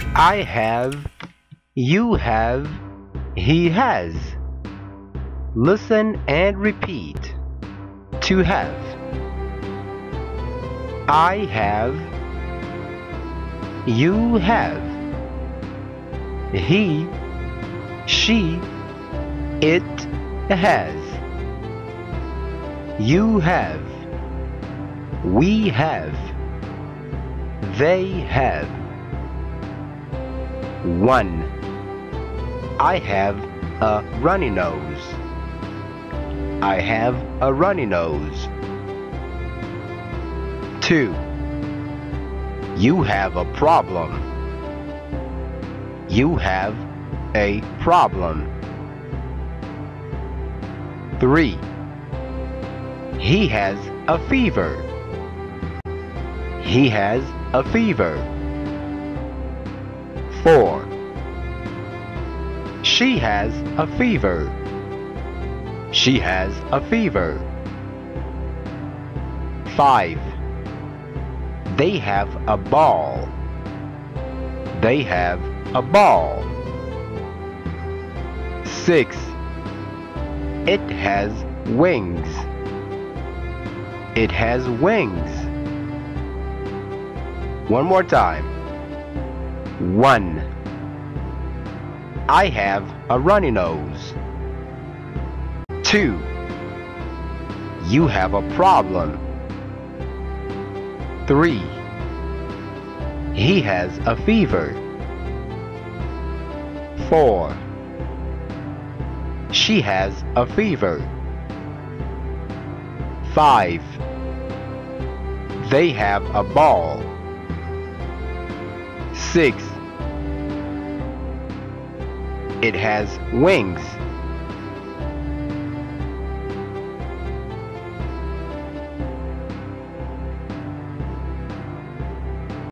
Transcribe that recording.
I have, you have, he has. Listen and repeat. To have. I have, you have. He, she, it has. You have. We have. They have. 1. I have a runny nose. I have a runny nose. 2. You have a problem. You have a problem. 3. He has a fever. He has a fever. 4. She has a fever. She has a fever. 5. They have a ball. They have a ball. 6. It has wings. It has wings. One more time. 1. I have a runny nose. 2. You have a problem. 3. He has a fever. 4. She has a fever. 5. They have a ball. 6. It has wings.